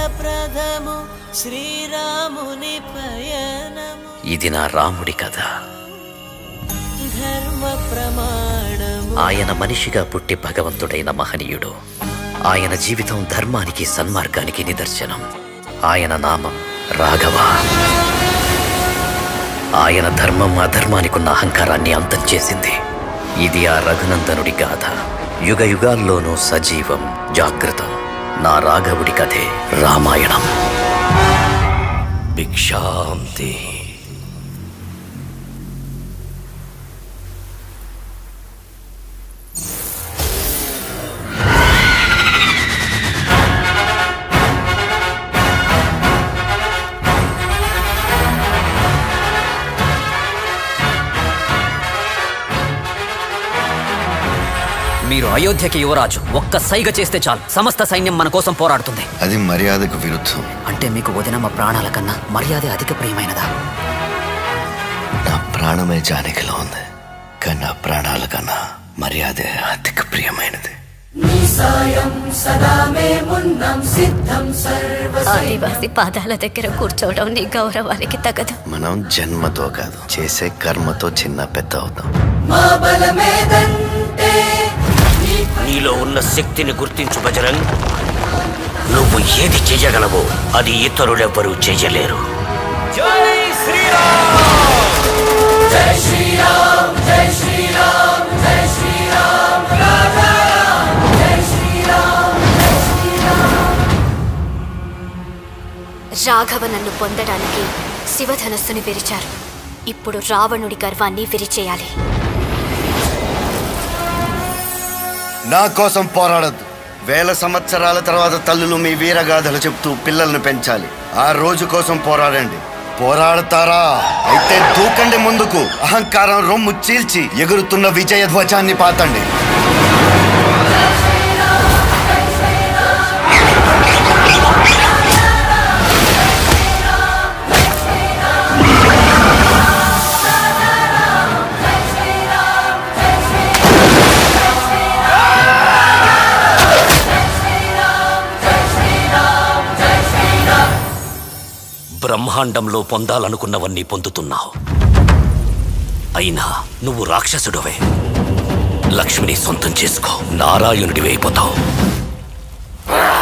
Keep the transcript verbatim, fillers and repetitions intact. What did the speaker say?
ప్రథము శ్రీరాముని పయనము. ఇది నా రాముడి కథ. ధర్మ ప్రమాణము. ఆయన మనిషిగా పుట్టి భగవంతుడైన మహనీయుడు. ఆయన జీవితం ధర్మానికి సన్మార్గానికి నిదర్శనం. ఆయన నామం రాఘవ. ఆయన ధర్మం అధర్మానికున్న అహంకారాన్ని అంతం చేసింది. ఇది ఆ రఘునందనుడి గాథ. యుగ యుగాల్లోనూ సజీవం, జాగృతం. నా రాఘవుడి కథే రామాయణం. భిక్షాంతి. మీరు అయోధ్యకి యువరాజు. ఒక్క సైగ చేస్తే చాలు, సమస్త సైన్యం మన కోసం పోరాడుతుంది. అది మర్యాదకు విరుద్ధం. అంటే మీకు వదినమ్మ ప్రాణాల కన్నా మర్యాద అధిక ప్రియమైనదా? నా ప్రాణమే జానకిలో ఉంది, కానీ నా ప్రాణాల కన్నా మర్యాదే అధిక ప్రియమైనది. ఆదివాసి పాదాల దగ్గర కూర్చోవడం నీ గౌరవానికి తగదు. మనం జన్మతో కాదు, చేసే కర్మతో చిన్న పెద్ద అవుతాం. నీలో ఉన్న శక్తిని గుర్తించు బజరంగ్. నువ్వు ఏది చేయగలవో అది ఇతరులెవ్వరూ చేయలేరు. జై శ్రీరామ్, జై శ్రీరామ్, జై శ్రీరామ్, జై శ్రీరామ్, జై శ్రీరామ్, జై శ్రీరామ్. రాఘవ నన్ను పొందడానికి శివధనస్సుని విరిచారు. ఇప్పుడు రావణుడి గర్వాన్ని విరిచేయాలి. నా కోసం పోరాడద్దు. వేల సంవత్సరాల తర్వాత తల్లులు మీ వీరగాథలు చెప్తూ పిల్లల్ని పెంచాలి. ఆ రోజు కోసం పోరాడండి. పోరాడతారా? అయితే దూకండి ముందుకు. అహంకారం రొమ్ము చీల్చి ఎగురుతున్న విజయ ధ్వజాన్ని పాతండి. బ్రహ్మాండంలో పొందాలనుకున్నవన్నీ పొందుతున్నావు. అయినా నువ్వు రాక్షసుడివే. లక్ష్మిని సొంతం చేసుకో, నారాయణుడివి అయిపోతావు.